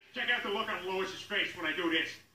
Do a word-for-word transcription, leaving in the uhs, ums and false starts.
Check out the look on Lois's face when I do this.